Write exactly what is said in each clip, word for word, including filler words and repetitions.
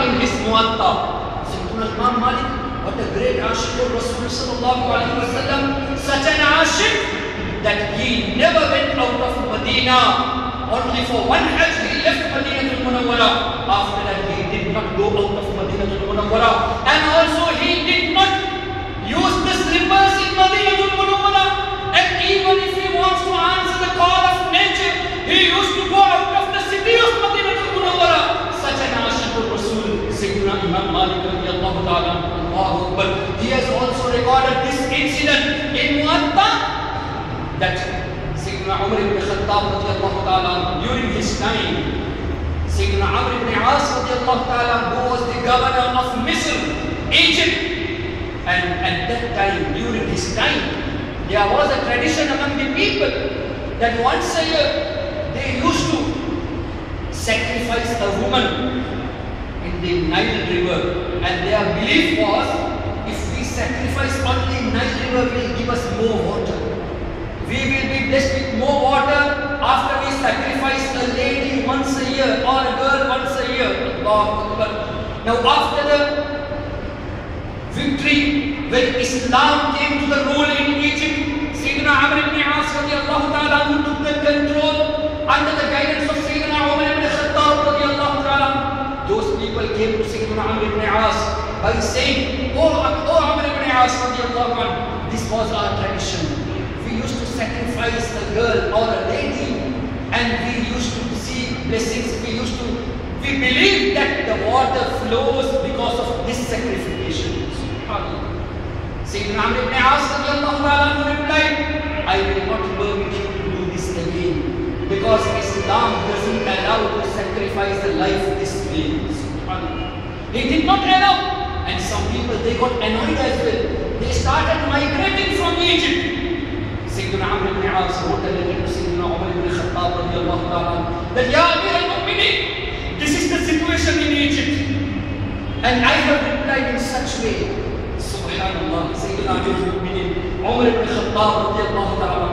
in his Muwatta. Sayyidina Imam Malik, what a great Ashik of Rasul sallallahu alayhi wa sallam, such an Ashik that he never went out of Medina. Only for one Hajj he left Madinah al-Munawwara. After that he did not go out of Madinah al-Munawwara. And also he did not use the slippers in Madinah al-Munawwara. And even if he wants to answer the call of nature, he used to go out of the city of Madinah al-Munawwara. Such an Ashik of Rasul, Sayyidina Imam Malik radiyallahu ta'ala. Allahu Akbar. He has also recorded this incident in Muwatta that Sayyidina Umar ibn Khattab radiyallahu ta'ala, during his time, Sayyidina Amr ibn As radiyallahu ta'ala, who was the governor of Misr, Egypt, and at that time, during his time, there was a tradition among the people that once a year they used to sacrifice a woman in the Nile River, and their belief was, if we sacrifice only Nile River will give us more water. We will be blessed with more water after we sacrifice a lady once a year or a girl once a year. Allahu Akbar. Now after the victory, when Islam came to the rule in Egypt, Sayyidina Amr ibn As radiyallahu ta'ala who took the control under the guidance of Sayyidina Umar ibn Khattab radiyallahu ta'ala. Those people came to Sayyidina Amr ibn As by saying, Oh, oh Amr ibn As radiyallahu anhu, this was our tradition. We used to sacrifice a girl or a lady, and we used to see blessings. We used to, we believe that the water flows because of this sacrification. Sayyidina Amr ibn As radiyallahu ta'ala replied, I will not permit you to do this again, because Islam doesn't allow to sacrifice the life this way. He did not allow, and some people, they got annoyed as well. They started migrating from Egypt. Sayyidina Amr ibn As wrote a letter to Sayyidina Umar ibn Khattab radiyallahu ta'ala that, Ya Amir al-Mu'minin, this is the situation in Egypt, and I have replied in such way. Subhanallah, Sayyidina Amir al-Mu'minin, Umar ibn Khattab radiyallahu ta'ala,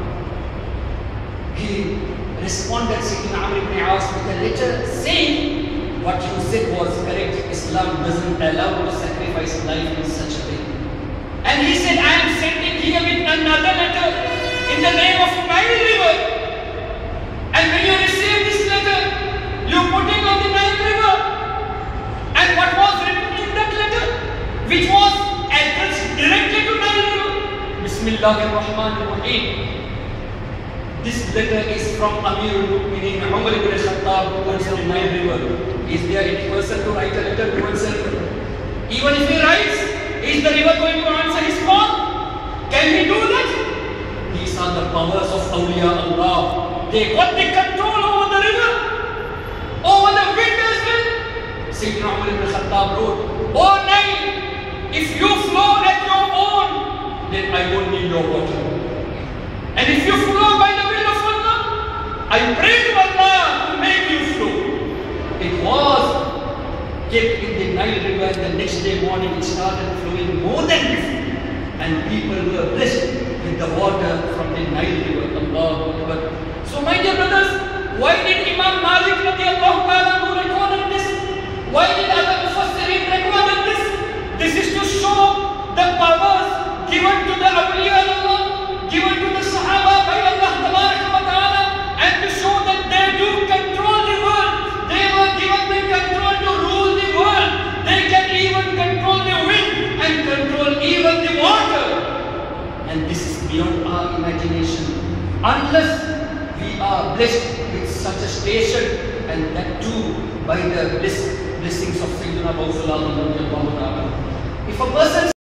he responded Sayyidina Amr ibn As with a letter saying, what you said was correct. Islam doesn't allow to sacrifice life in such a way. And he said, I am sending here with another letter in the name of Nile River. And when you receive this letter, you put it on the Nile River. And what was written in that letter, which was addressed directly to Nile River? Bismillahirrahmanirrahim. This letter is from Amir al-Mu'minin Umar ibn Khattab towards the Nile River. Is there any person to write a letter towards the river? Even if he writes, is the river going to answer his call? Can he do that? These are the powers of Awliya Allah. They got the control over the river, over the wind as well. Sayyidina Umar ibn Khattab wrote, Oh Nile, if you flow at your own, then I don't need your water. And if you flow by the will of Allah, I pray to Allah to make you flow. It was kept in the Nile River, and the next day morning it started flowing more than before, and people were blessed with the water from the Nile River. Allahu Akbar. So my dear brothers, why did Imam Malik radiyallahu ta'ala record this? Why did other Mufassirin record this? This is to show the powers given to the Awliya Allah, given to the Sahaba by Allah ta'ala, and to show that they do control the world. They were given the control to rule the world. They can even control the wind and control even the water. And this is beyond our imagination. Unless we are blessed with such a station, and that too by the bless, blessings of Sayyidina Rasulullah. If a person